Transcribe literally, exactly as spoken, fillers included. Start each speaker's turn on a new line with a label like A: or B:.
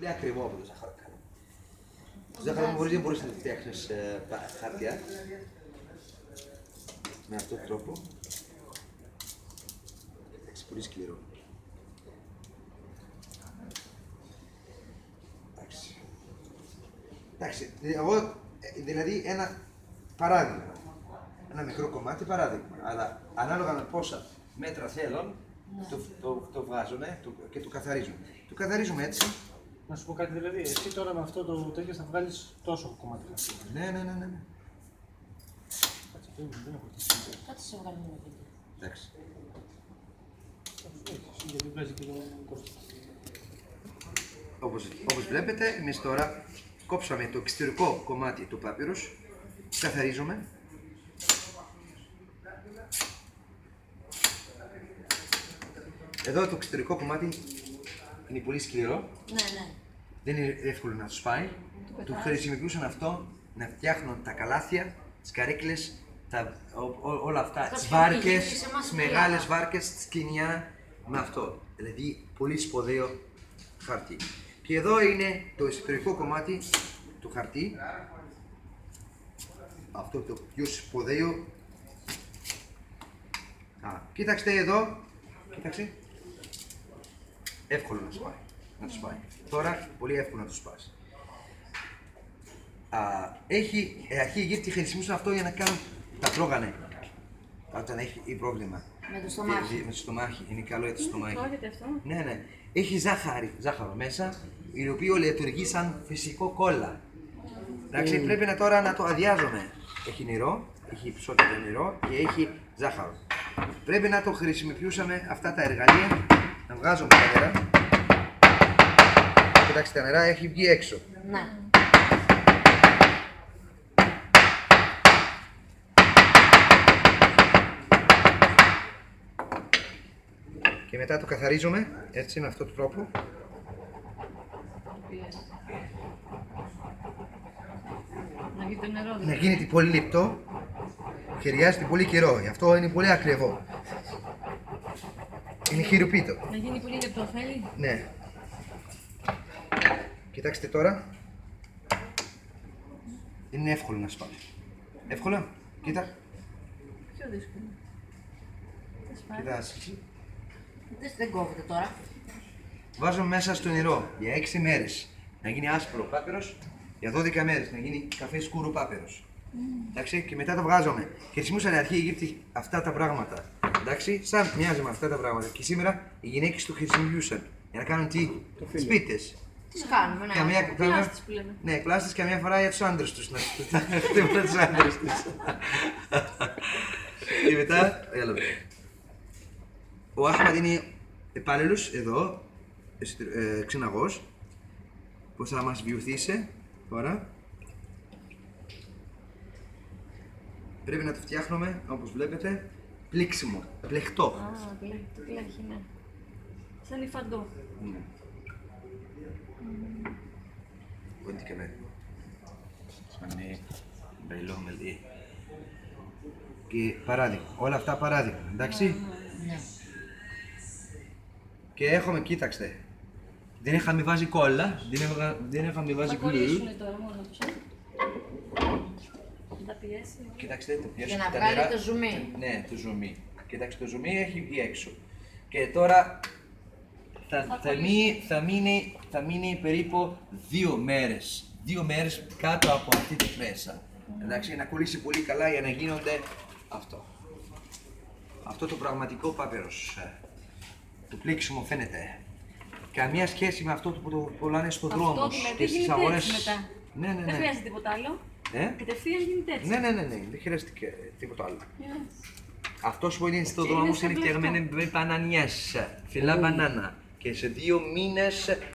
A: πολύ ακριβό από το ζάχαρο. Το ζάχαρο μπορείς, δεν μπορείς να το φτιάξεις ε, χαρτιά. Με αυτόν τον τρόπο. Εντάξει, πολύ σκληρό. Εντάξει. Εντάξει, εγώ δηλαδή ένα παράδειγμα. Ένα μικρό κομμάτι παράδειγμα. Αλλά ανάλογα με πόσα μέτρα θέλουν, το, το, το βγάζουμε και το καθαρίζουμε. Το καθαρίζουμε έτσι.
B: Να σου πω κάτι δηλαδή, εσύ τώρα με αυτό το τέτοιο θα βγάλεις τόσο κομμάτι.
A: Ναι, ναι, ναι, ναι.
B: Κάτσε, δεν έχω χτίσει.
C: Κάτσε σε βγάλουμε ένα βίντεο.
A: Εντάξει.
B: Γιατί βγάζει και το κόστος.
A: Όπως, όπως βλέπετε, εμείς τώρα κόψαμε το εξωτερικό κομμάτι του Papyrus, καθαρίζουμε. Εδώ το εξωτερικό κομμάτι είναι πολύ σκληρό.
C: Ναι, ναι.
A: Δεν είναι εύκολο να το σπάει. Το χρησιμοποιούσαν αυτό να φτιάχνουν τα καλάθια, τις καρέκλες, τα, ό, ό, όλα αυτά, τις βάρκες, τις μεγάλες βάρκες, τη σκηνιά με αυτό. Δηλαδή πολύ σπουδαίο χαρτί. Και εδώ είναι το εσωτερικό κομμάτι του χαρτί. Αυτό το πιο σπουδαίο. Α, κοίταξτε εδώ. Κοίταξε. Εύκολο να σπάει. Να το σπάει. Τώρα πολύ εύκολο να το σπάσει. Α, έχει, αρχή οι Αιγύπτιοι χρησιμοποιούσαν αυτό για να κάνουν τα τρώγανε. Όταν έχει πρόβλημα.
C: Με το στομάχι.
A: Με το στομάχι. Είναι καλό για το στομάχι.
C: Τρώγεται αυτό.
A: Ναι, ναι. Έχει ζάχαρη, ζάχαρο μέσα, η οποία λειτουργεί σαν φυσικό κόλλα. Εντάξει, mm. πρέπει να τώρα να το αδειάζουμε. Έχει νερό, έχει ψόκια νερό και έχει ζάχαρο. Πρέπει να το χρησιμοποιούσαμε αυτά τα εργαλεία, να βγάζουμε τα νερά. Κοιτάξτε, τα νερά έχει βγει έξω.
C: Ναι.
A: Και μετά το καθαρίζουμε, έτσι, με αυτόν τον τρόπο.
C: Να γίνει το νερό.
A: Να γίνεται πολύ λεπτό, χρειάζεται πολύ καιρό, γι' αυτό είναι πολύ ακριβό. Είναι χειροποίητο.
C: Να γίνει πολύ λεπτό, θέλει.
A: Ναι. Κοιτάξτε τώρα. Είναι εύκολο να σπάει. Εύκολο, κοίτα.
C: Πιο δύσκολο.
A: Κοιτάς.
C: Δεν κόβεται τώρα.
A: Βάζω μέσα στο νερό για έξι μέρες να γίνει άσπρο πάπυρος, για δώδεκα μέρες να γίνει καφέ σκούρο πάπυρος. Mm. Εντάξει, και μετά το βγάζουμε. Χρησιμοποιούσαν αρχαίοι Αιγύπτιοι αυτά τα πράγματα. Εντάξει, σαν μοιάζει με αυτά τα πράγματα. Και σήμερα οι γυναίκες το χρησιμοποιούσαν για να κάνουν τι, σπίτες.
C: Τι κάνουμε, ναι.
A: Καμία,
C: πλάστες που λέμε.
A: Ναι, πλάστες καμιά φορά για τους άντρες τους. Να χτύπουν τους άντρες τους. Και μετά, έλα. Ο Αχμαντ είναι υπάλληλος εδώ, ε, ξεναγός, που θα μας βοηθήσει τώρα. Πρέπει να το φτιάχνουμε, όπως βλέπετε, πλήξιμο, πλεχτό.
C: Α, πλέχτο, πλέχει, ναι. Σαν υφαντό.
A: Ναι. Quanti capelli? Sono bello lì. Και παράδειγμα, όλα αυτά παράδειγμα, εντάξει.
C: Ναι.
A: Και έχουμε, κοίταξτε, δεν είχαμε βάζει κόλλα, δεν, είχα, δεν είχαμε βάζει
C: glue. Θα κολλήσουνε τώρα μόνο τους, ε. Θα τα πιέσει.
A: Κοίταξτε, το πιέσουμε.
C: Για να βγάλει νερά, το ζουμί.
A: Ναι, το ζουμί. Κοίταξτε, το ζουμί έχει βγει έξω. Και τώρα θα, θα, θα, μείνει, θα, μείνει, θα μείνει περίπου δύο μέρες. Δύο μέρες κάτω από αυτή τη φρέσα. Mm. Εντάξει, να κολλήσει πολύ καλά για να γίνονται αυτό. Αυτό το πραγματικό πάπυρος. Το πλήξιμο φαίνεται. Καμία σχέση με αυτό που το πουλάνε στον δρόμο και στις αγορές.
C: Μετά.
A: Ναι, ναι, ναι.
C: Δεν χρειάζεται τίποτα άλλο.
A: Ε?
C: Κατευθείαν γίνεται έτσι.
A: Ναι, ναι, ναι, ναι. Δεν χρειάζεται τίποτα άλλο.
C: Yes.
A: Αυτός που είναι στον δρόμο είναι φτιαγμένο με μπανανιές, φυλά mm. μπανάνα. Και σε δύο μήνες